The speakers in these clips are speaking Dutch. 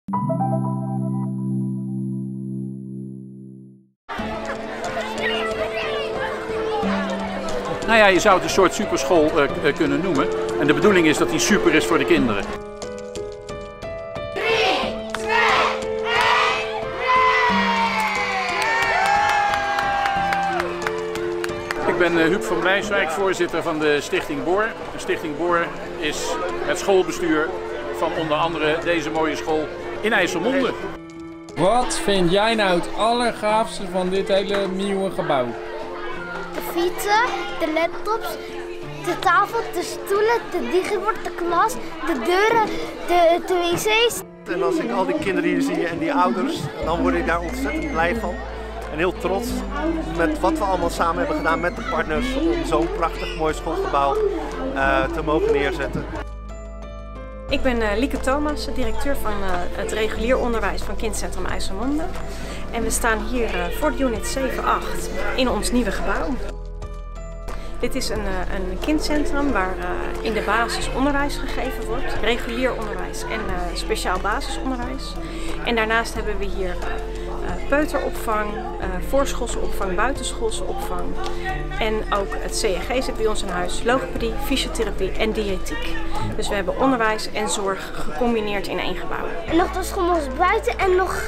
Nou ja, je zou het een soort superschool kunnen noemen. En de bedoeling is dat die super is voor de kinderen. 3, 2, 1. Ik ben Huub van Blijswijk, voorzitter van de Stichting Boor. De Stichting Boor is het schoolbestuur van onder andere deze mooie school in IJsselmonde. Wat vind jij nou het allergaafste van dit hele nieuwe gebouw? De fietsen, de laptops, de tafel, de stoelen, de digibord, de klas, de deuren, de wc's. En als ik al die kinderen hier zie en die ouders, dan word ik daar ontzettend blij van. En heel trots met wat we allemaal samen hebben gedaan met de partners om zo'n prachtig mooi schoolgebouw te mogen neerzetten. Ik ben Lieke Thomas, directeur van het regulier onderwijs van Kindcentrum IJsselmonde. En we staan hier voor de unit 7-8 in ons nieuwe gebouw. Dit is een kindcentrum waar in de basis onderwijs gegeven wordt. Regulier onderwijs en speciaal basisonderwijs. En daarnaast hebben we hier peuteropvang, voorschoolse opvang, buitenschoolse opvang. En ook het CEG zit bij ons in huis, logopedie, fysiotherapie en diëtiek. Dus we hebben onderwijs en zorg gecombineerd in één gebouw. En nog de schommels buiten en nog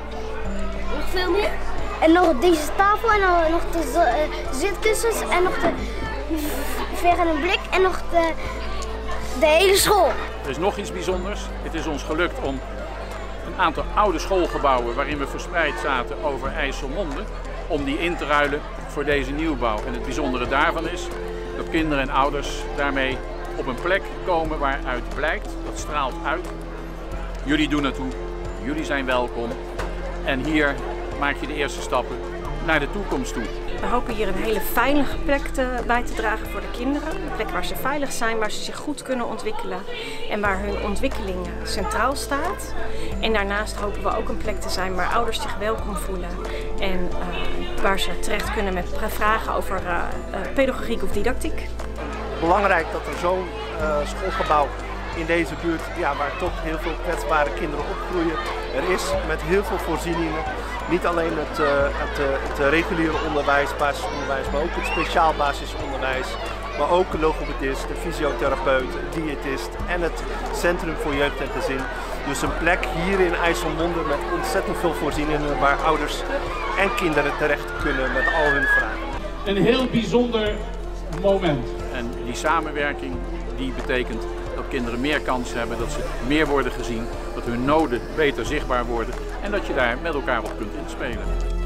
veel meer. En nog deze tafel en nog de zitkussens en nog de verf en een blik en nog de hele school. Er is nog iets bijzonders. Het is ons gelukt om een aantal oude schoolgebouwen waarin we verspreid zaten over IJsselmonde, om die in te ruilen voor deze nieuwbouw. En het bijzondere daarvan is dat kinderen en ouders daarmee op een plek komen waaruit blijkt, dat straalt uit. Jullie doen het toe, jullie zijn welkom en hier maak je de eerste stappen naar de toekomst toe. We hopen hier een hele veilige plek bij te dragen voor de kinderen. Een plek waar ze veilig zijn, waar ze zich goed kunnen ontwikkelen en waar hun ontwikkeling centraal staat. En daarnaast hopen we ook een plek te zijn waar ouders zich welkom voelen en waar ze terecht kunnen met vragen over pedagogiek of didactiek. Belangrijk dat er zo'n schoolgebouw in deze buurt, waar toch heel veel kwetsbare kinderen opgroeien, er is met heel veel voorzieningen. Niet alleen het reguliere onderwijs, basisonderwijs, maar ook het speciaal basisonderwijs. Maar ook een logopedist, een fysiotherapeut, een diëtist en het Centrum voor Jeugd en Gezin. Dus een plek hier in IJsselmonde met ontzettend veel voorzieningen waar ouders en kinderen terecht kunnen met al hun vragen. Een heel bijzonder moment. En die samenwerking die betekent dat kinderen meer kansen hebben, dat ze meer worden gezien, dat hun noden beter zichtbaar worden en dat je daar met elkaar op kunt inspelen.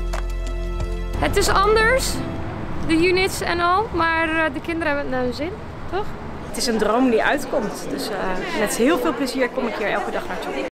Het is anders, de units en al, maar de kinderen hebben het naar hun zin, toch? Het is een droom die uitkomt, dus met heel veel plezier kom ik hier elke dag naartoe.